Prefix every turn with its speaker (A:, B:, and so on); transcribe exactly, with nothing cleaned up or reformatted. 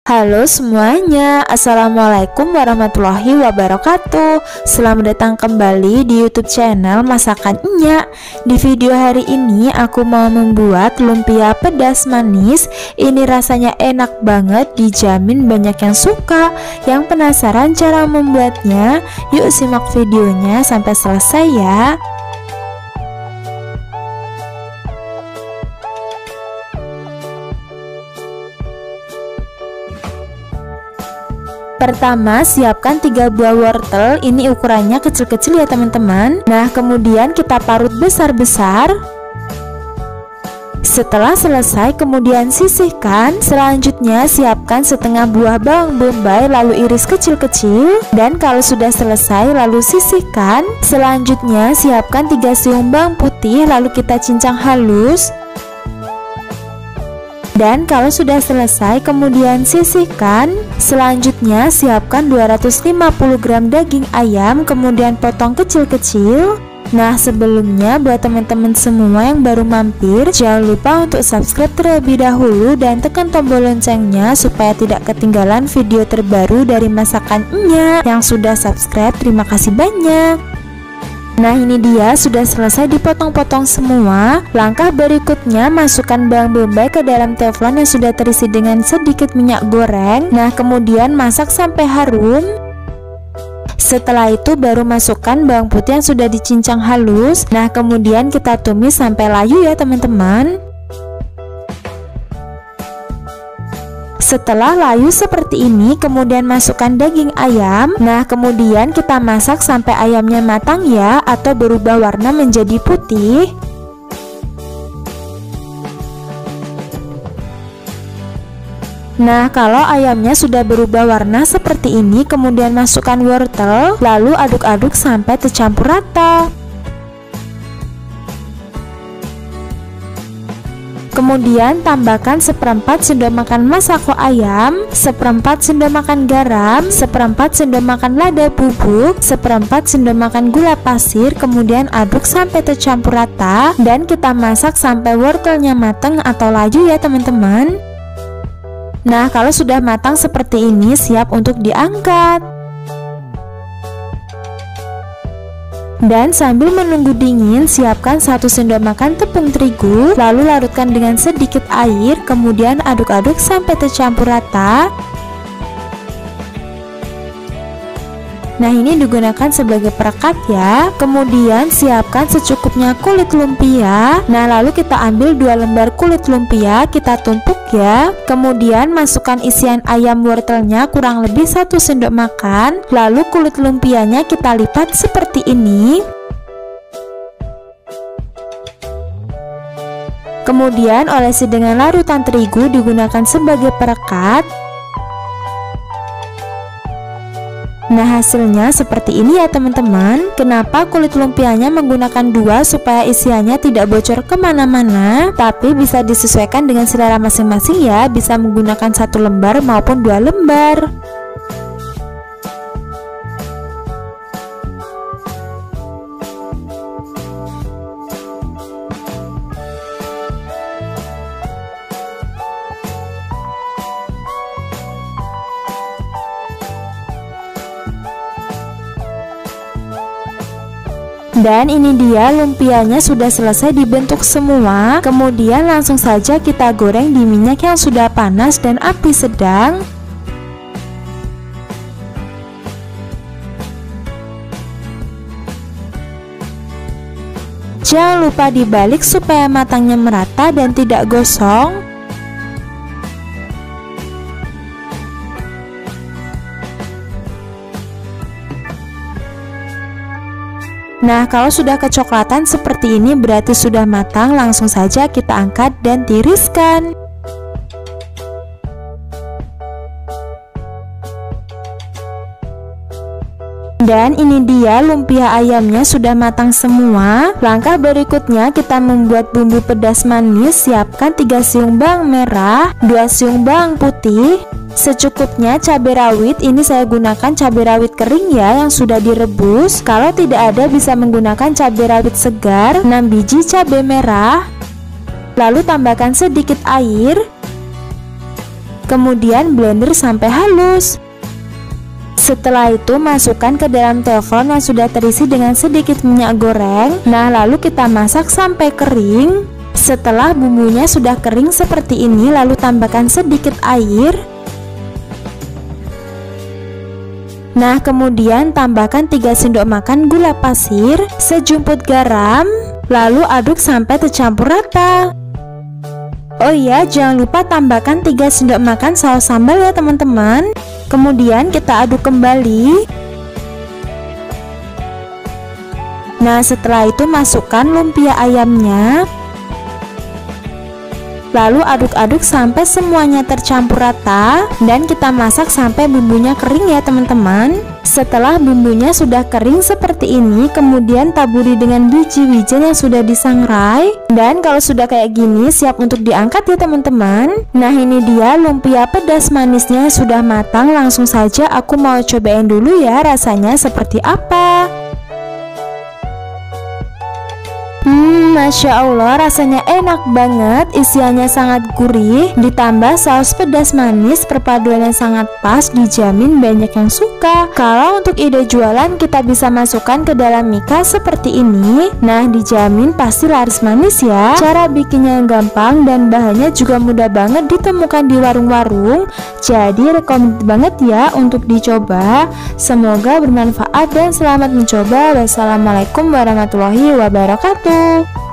A: Halo semuanya, Assalamualaikum warahmatullahi wabarakatuh. Selamat datang kembali di YouTube channel Masakan Enya. Di video hari ini aku mau membuat lumpia pedas manis. Ini rasanya enak banget, dijamin banyak yang suka. Yang penasaran cara membuatnya? Yuk simak videonya sampai selesai ya. Pertama, siapkan tiga buah wortel. Ini ukurannya kecil-kecil ya teman-teman. Nah, kemudian kita parut besar-besar. Setelah selesai, kemudian sisihkan. Selanjutnya, siapkan setengah buah bawang bombay, lalu iris kecil-kecil. Dan kalau sudah selesai, lalu sisihkan. Selanjutnya, siapkan tiga siung bawang putih, lalu kita cincang halus. Dan kalau sudah selesai, kemudian sisihkan. Selanjutnya siapkan dua ratus lima puluh gram daging ayam, kemudian potong kecil-kecil. Nah, sebelumnya buat teman-teman semua yang baru mampir, jangan lupa untuk subscribe terlebih dahulu dan tekan tombol loncengnya supaya tidak ketinggalan video terbaru dari Masakan Enya. Yang sudah subscribe, terima kasih banyak. Nah, ini dia sudah selesai dipotong-potong semua. Langkah berikutnya, masukkan bawang bombay ke dalam teflon yang sudah terisi dengan sedikit minyak goreng. Nah, kemudian masak sampai harum. Setelah itu baru masukkan bawang putih yang sudah dicincang halus. Nah, kemudian kita tumis sampai layu ya teman-teman. Setelah layu seperti ini, kemudian masukkan daging ayam. Nah, kemudian kita masak sampai ayamnya matang ya, atau berubah warna menjadi putih. Nah, kalau ayamnya sudah berubah warna seperti ini, kemudian masukkan wortel, lalu aduk-aduk sampai tercampur rata. Kemudian tambahkan seperempat sendok makan masako ayam, seperempat sendok makan garam, seperempat sendok makan lada bubuk, seperempat sendok makan gula pasir. Kemudian aduk sampai tercampur rata dan kita masak sampai wortelnya matang atau layu ya teman-teman. Nah, kalau sudah matang seperti ini, siap untuk diangkat. Dan sambil menunggu dingin, siapkan satu sendok makan tepung terigu, lalu larutkan dengan sedikit air, kemudian aduk-aduk sampai tercampur rata. Nah, ini digunakan sebagai perekat ya. Kemudian siapkan secukupnya kulit lumpia. Nah, lalu kita ambil dua lembar kulit lumpia, kita tumpuk ya. Kemudian masukkan isian ayam wortelnya kurang lebih satu sendok makan. Lalu kulit lumpianya kita lipat seperti ini. Kemudian olesi dengan larutan terigu, digunakan sebagai perekat. Nah, hasilnya seperti ini ya teman-teman. Kenapa kulit lumpianya menggunakan dua? Supaya isiannya tidak bocor kemana-mana, tapi bisa disesuaikan dengan selera masing-masing ya. Bisa menggunakan satu lembar maupun dua lembar. Dan ini dia lumpianya sudah selesai dibentuk semua. Kemudian langsung saja kita goreng di minyak yang sudah panas dan api sedang. Jangan lupa dibalik supaya matangnya merata dan tidak gosong. Nah, kalau sudah kecoklatan seperti ini berarti sudah matang. Langsung saja kita angkat dan tiriskan. Dan ini dia lumpia ayamnya sudah matang semua. Langkah berikutnya kita membuat bumbu pedas manis. Siapkan tiga siung bawang merah, dua siung bawang putih, secukupnya cabai rawit. Ini saya gunakan cabai rawit kering ya, yang sudah direbus. Kalau tidak ada bisa menggunakan cabai rawit segar. enam biji cabai merah. Lalu tambahkan sedikit air. kemudian blender sampai halus. Setelah itu masukkan ke dalam teflon yang sudah terisi dengan sedikit minyak goreng. Nah, lalu kita masak sampai kering. Setelah bumbunya sudah kering seperti ini, lalu tambahkan sedikit air. Nah, kemudian tambahkan tiga sendok makan gula pasir, sejumput garam, lalu aduk sampai tercampur rata. Oh iya, jangan lupa tambahkan tiga sendok makan saus sambal ya teman-teman. Kemudian kita aduk kembali. Nah, setelah itu masukkan lumpia ayamnya. Lalu aduk-aduk sampai semuanya tercampur rata, dan kita masak sampai bumbunya kering ya teman-teman. Setelah bumbunya sudah kering seperti ini, kemudian taburi dengan biji wijen yang sudah disangrai. Dan kalau sudah kayak gini, siap untuk diangkat ya teman-teman. Nah, ini dia lumpia pedas manisnya sudah matang. Langsung saja aku mau cobain dulu ya rasanya seperti apa. Hmm, Masya Allah, rasanya enak banget, isiannya sangat gurih, ditambah saus pedas manis, perpaduan yang sangat pas, dijamin banyak yang suka. Kalau untuk ide jualan, kita bisa masukkan ke dalam mika seperti ini. Nah, dijamin pasti laris manis ya. Cara bikinnya yang gampang dan bahannya juga mudah banget ditemukan di warung-warung. Jadi rekomend banget ya untuk dicoba. Semoga bermanfaat dan selamat mencoba. Wassalamualaikum warahmatullahi wabarakatuh.